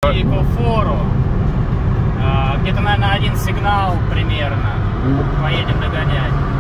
по фору. Где-то, наверное, один сигнал примерно. Поедем догонять.